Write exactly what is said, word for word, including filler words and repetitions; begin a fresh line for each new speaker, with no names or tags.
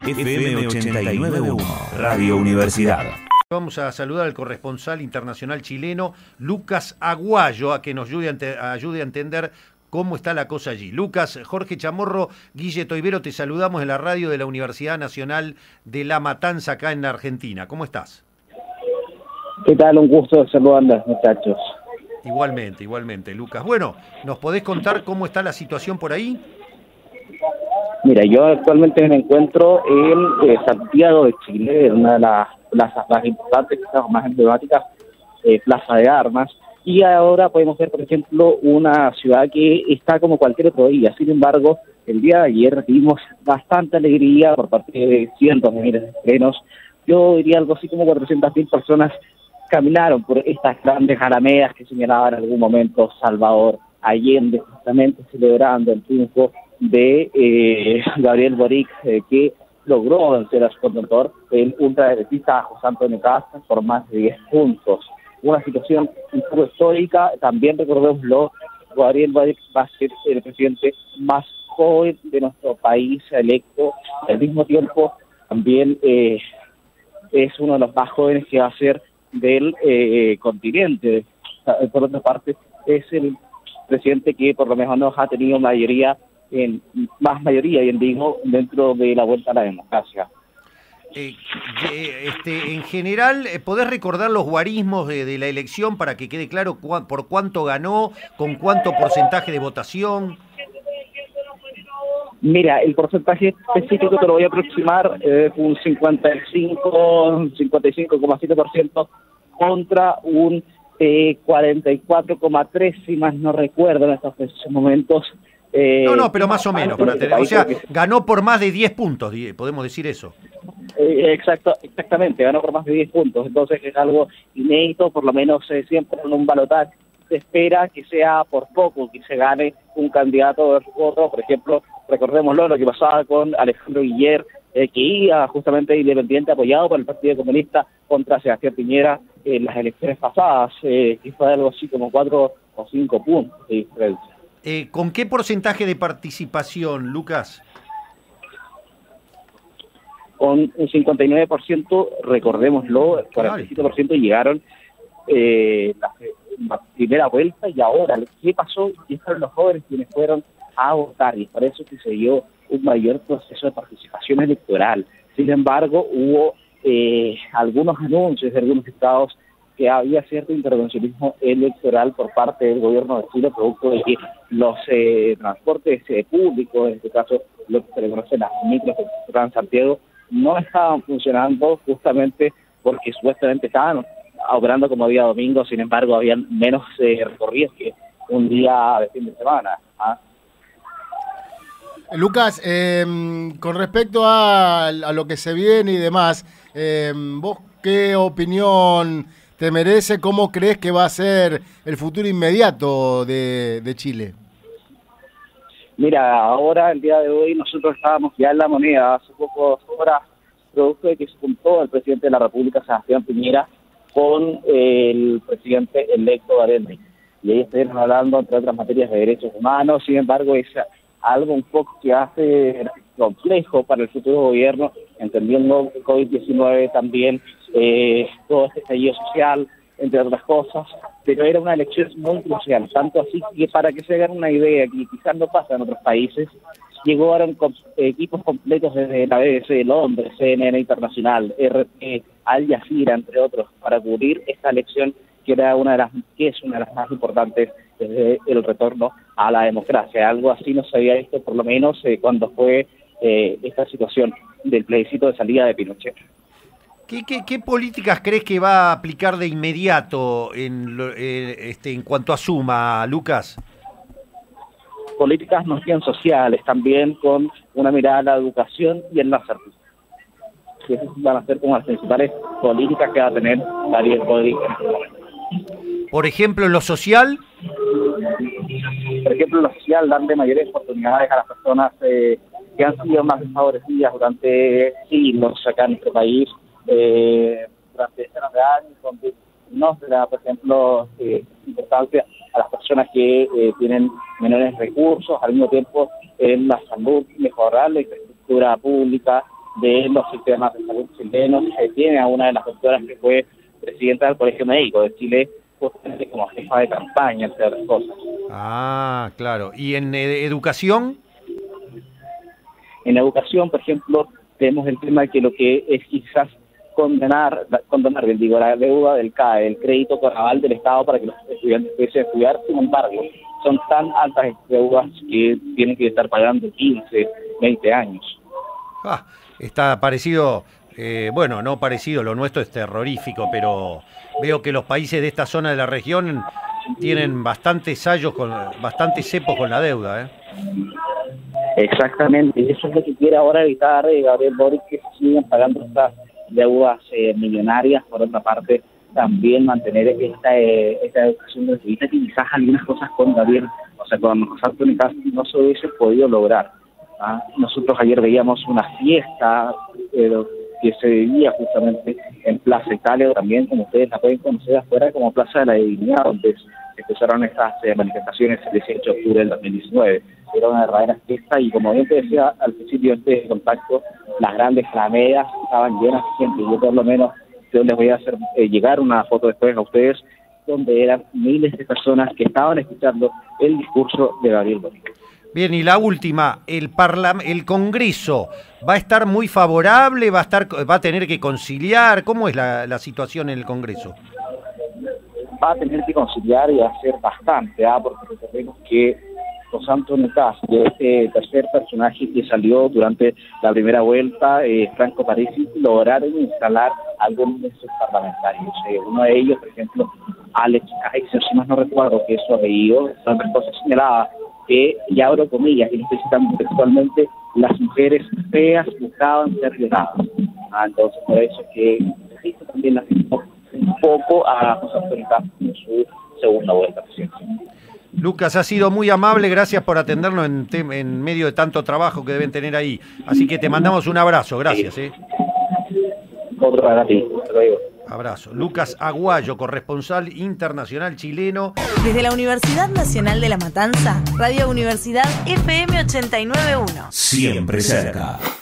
F M ochenta y nueve punto uno, Radio Universidad.
Vamos a saludar al corresponsal internacional chileno, Lucas Aguayo, a que nos ayude a, ente ayude a entender cómo está la cosa allí. Lucas, Jorge Chamorro, Guille Toivero, te saludamos en la radio de la Universidad Nacional de La Matanza, acá en Argentina. ¿Cómo estás?
¿Qué tal? Un gusto saludarlos, muchachos.
Igualmente, igualmente, Lucas. Bueno, ¿nos podés contar cómo está la situación por ahí?
Mira, yo actualmente me encuentro en eh, Santiago de Chile, en una de las plazas más importantes, quizás más emblemáticas, eh, Plaza de Armas, y ahora podemos ver, por ejemplo, una ciudad que está como cualquier otro día. Sin embargo, el día de ayer vimos bastante alegría por parte de cientos de miles de chilenos. Yo diría algo así como cuatrocientas mil personas caminaron por estas grandes alamedas que señalaba en algún momento Salvador Allende, justamente celebrando el triunfo de eh, Gabriel Boric, eh, que logró vencer a su contentor, el ultraderechista José Antonio Kast, por más de diez puntos. Una situación un poco histórica. También recordémoslo, Gabriel Boric va a ser el presidente más joven de nuestro país electo. Al mismo tiempo, también eh, es uno de los más jóvenes que va a ser del eh, continente. Por otra parte, es el presidente que por lo menos ha tenido mayoría en más mayoría, bien digo, dentro de la vuelta a la democracia.
Eh, este, en general, ¿podés recordar los guarismos de, de la elección para que quede claro cu por cuánto ganó, con cuánto porcentaje de votación?
Mira, el porcentaje específico te lo voy a aproximar, eh, un cincuenta y cinco, cincuenta y cinco coma siete por ciento contra un eh, cuarenta y cuatro coma tres por ciento, si más no recuerdo en estos momentos. Eh,
no, no, pero más o menos, para tener, o sea, que ganó por más de diez puntos, podemos decir eso.
Eh, exacto, exactamente, ganó por más de diez puntos, entonces es algo inédito, por lo menos eh, siempre en un balotaje se espera que sea por poco, que se gane un candidato versus otro. Por ejemplo, recordémoslo lo que pasaba con Alejandro Guiller, eh, que iba justamente independiente apoyado por el Partido Comunista contra Sebastián Piñera en las elecciones pasadas, eh, que fue algo así como cuatro o cinco puntos de diferencia.
Eh, ¿Con qué porcentaje de participación, Lucas?
Con un cincuenta y nueve por ciento, recordémoslo, el cuarenta y siete por ciento llegaron eh, la, la primera vuelta, y ahora, ¿qué pasó? Y fueron los jóvenes quienes fueron a votar, y por eso que se dio un mayor proceso de participación electoral. Sin embargo, hubo eh, algunos anuncios de algunos estados que había cierto intervencionismo electoral por parte del gobierno de Chile, producto de que los eh, transportes eh, públicos, en este caso lo que se le conoce las micros de Transantiago, no estaban funcionando justamente porque supuestamente estaban operando como día domingo. Sin embargo, habían menos eh, recorridos que un día de fin de semana. ¿Ah?
Lucas, eh, con respecto a, a lo que se viene y demás, eh, ¿vos qué opinión te merece? ¿Cómo crees que va a ser el futuro inmediato de, de Chile?
Mira, ahora, el día de hoy, nosotros estábamos ya en La Moneda, hace pocas horas, producto de que se juntó el presidente de la República, Sebastián Piñera, con el presidente electo Allende. Y ahí estuvieron hablando, entre otras materias, de derechos humanos. Sin embargo, es algo un poco que hace complejo para el futuro gobierno, entendiendo que COVID diecinueve también, eh, todo este estallido social, entre otras cosas, pero era una elección muy crucial, tanto así que, para que se hagan una idea, que quizás no pasa en otros países, llegaron con equipos completos desde la B B C de Londres, C N N Internacional, R T, Al Jazeera, entre otros, para cubrir esta elección que era una de las que es una de las más importantes desde el retorno a la democracia. Algo así no se había visto, por lo menos eh, cuando fue eh, esta situación del plebiscito de salida de Pinochet.
¿Qué, qué, qué políticas crees que va a aplicar de inmediato en, lo, eh, este, en cuanto asuma, Lucas?
Políticas no bien sociales, también con una mirada a la educación y en la salud. Que esas van a ser como las principales políticas que va a tener Gabriel Boric en este momento.
Por ejemplo, en lo social.
Por ejemplo, en lo social, darle mayores oportunidades a las personas eh, que han sido más desfavorecidas durante siglos acá en nuestro país, eh, durante decenas de años, donde no se le da, por ejemplo, eh, importancia a las personas que eh, tienen menores recursos, al mismo tiempo en la salud, mejorar la infraestructura pública, de los sistemas de salud chilenos. Eh, tiene a una de las doctoras que fue presidenta del Colegio Médico de Chile, justamente como jefa de campaña, entre otras cosas.
Ah, claro. ¿Y en eh, educación?
En educación, por ejemplo, tenemos el tema de que lo que es quizás condenar, condonar, digo, la deuda del C A E, el crédito con aval del Estado para que los estudiantes puedan estudiar. Sin embargo, son tan altas deudas que tienen que estar pagando quince, veinte años.
Ah, está parecido, eh, bueno, no parecido, lo nuestro es terrorífico, pero veo que los países de esta zona de la región tienen bastantes sallos, con, bastantes cepos con la deuda, ¿eh?
Exactamente, y eso es lo que quiere ahora evitar eh, Gabriel Boric, que se sigan pagando estas deudas eh, millonarias. Por otra parte, también mantener esta eh, esta educación gratuita, que quizás algunas cosas con Gabriel, o sea, con José Antonio Cast no se hubiese podido lograr. ¿Ah? Nosotros ayer veíamos una fiesta eh, que se vivía justamente en Plaza Italia, también, como ustedes la pueden conocer afuera, como Plaza de la Dignidad, donde empezaron estas eh, manifestaciones el dieciocho de octubre del dos mil diecinueve. Era una verdadera fiesta y, como bien te decía al principio de este contacto, las grandes alamedas estaban llenas de gente. Yo por lo menos yo les voy a hacer eh, llegar una foto después a ustedes, donde eran miles de personas que estaban escuchando el discurso de Gabriel Boric.
Bien, y la última, el parlam el Congreso va a estar muy favorable, va a estar, va a tener que conciliar. ¿Cómo es la, la situación en el Congreso?
Va a tener que conciliar y hacer bastante, ¿ah? Porque recordemos que José Antonio Cast, este tercer personaje que salió durante la primera vuelta, eh, Franco Parisi, lograron instalar algunos de sus parlamentarios. Eh, uno de ellos, por ejemplo, Alex Kaiser, si más no recuerdo que es su apellido, son tres cosas señaladas, que, y abro comillas, y lo estoy citando textualmente, las mujeres feas buscaban ser violadas. Ah, entonces, por eso es que esto también la afectó un poco a José Antonio Cast en su segunda vuelta presidencial.
Lucas, ha sido muy amable, gracias por atendernos en, en medio de tanto trabajo que deben tener ahí. Así que te mandamos un abrazo, gracias. ¿eh?
Otro para ti, hasta luego.
Abrazo. Lucas Aguayo, corresponsal internacional chileno.
Desde la Universidad Nacional de La Matanza, Radio Universidad F M ochenta y nueve punto uno.
Siempre cerca.